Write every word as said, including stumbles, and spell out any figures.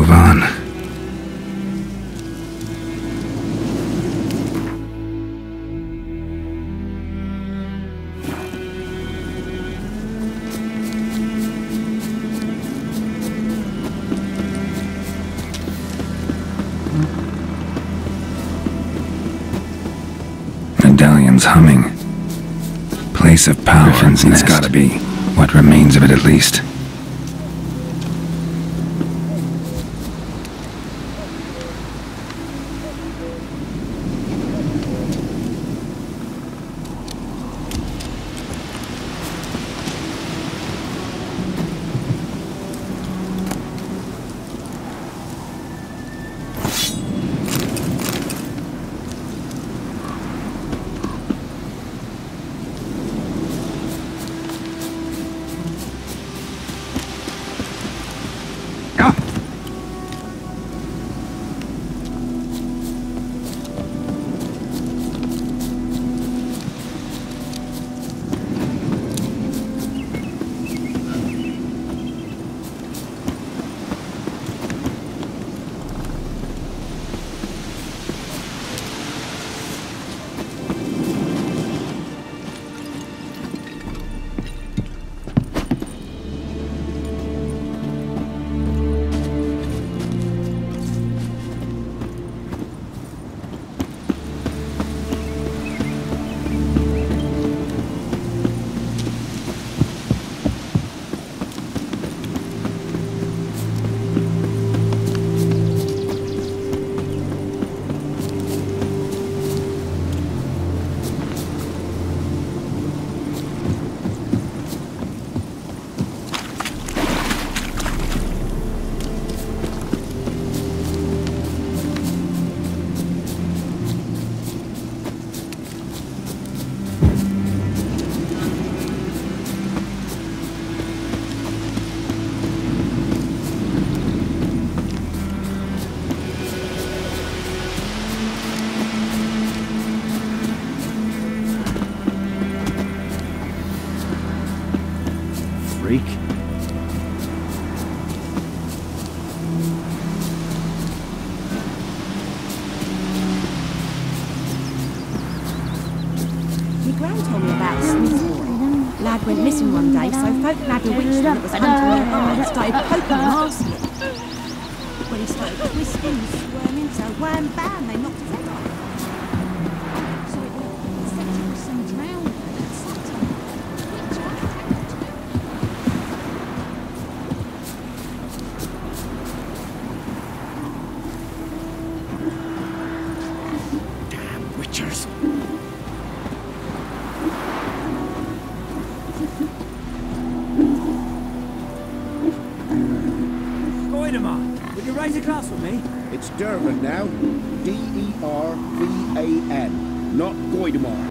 move on. Medallion's humming. Place of power. Griffin's It's nest. Gotta be. What remains of it, at least. Freak. My gran told me about Smith's boy. Lad went missing one day, so folk nabbed a witch that was hunting their eye and started poking and arsing it. When he started twisting and squirming, so wham bam, they knocked his head off. So it was set up some drowned and something. Witch attacked. Damn witchers. Would you raise a glass with me? It's Dervan now. D E R V A N, not Goidemar.